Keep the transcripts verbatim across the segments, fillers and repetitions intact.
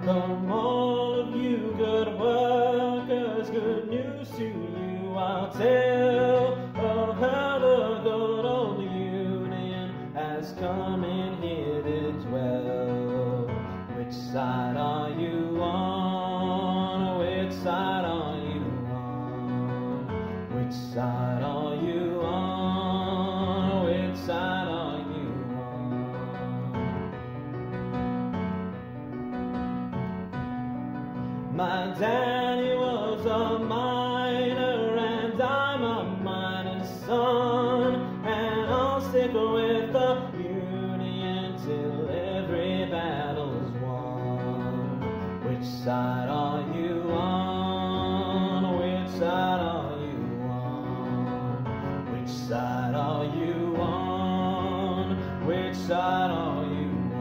Come all of you good workers, good news to you I'll tell of how the good old union has come in here to dwell. Which side are you on? Which side are you on? Which side are you on? Which side are you on? My daddy was a miner and I'm a miner's son, and I'll stick with the union till every battle's won. Which side are you on? Which side are you on? Which side are you on? Which side are you on?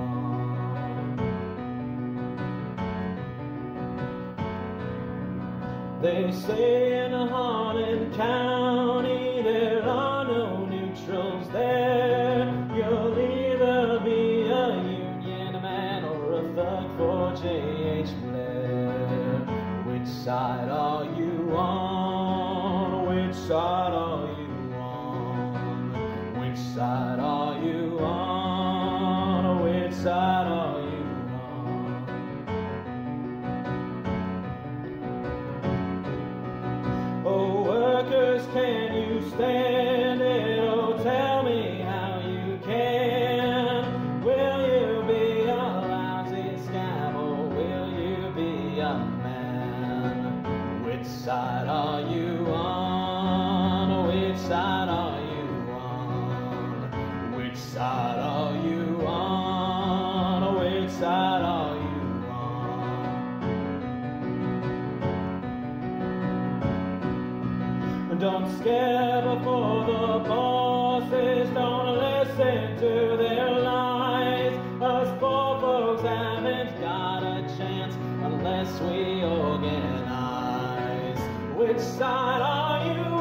They say in Harlan County there are no neutrals there. You'll either be a Union man or a thug for J H Blair. Which side are you on? Which side are you on? Which side are you on? Which side are you on? Oh, workers, can you stand it? Oh, tell me how you can. Will you be a lousy scab or will you be a man? Which side are you on? Which side are you on? Which side are you on? Which side are you on? Don't scare before the bosses, don't listen to their lies. Us poor folks haven't got a chance unless we organize. Which side are you